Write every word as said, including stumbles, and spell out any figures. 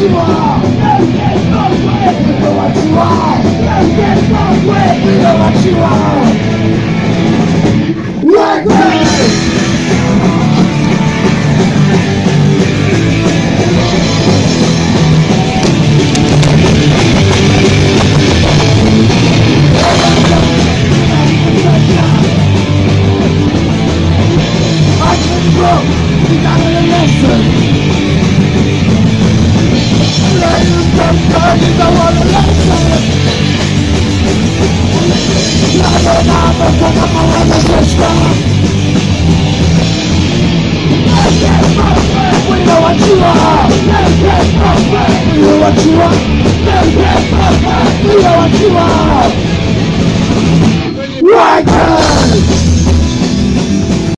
you are. You get no way. We know what you are. You get no way. We know what you are. Right way. We got a lesson. Let you come back if I want a lesson. Never, never, come up with a system. Let's get perfect. We know what you are. Let's get perfect. We know what you are. Let's get perfect. We know what you are.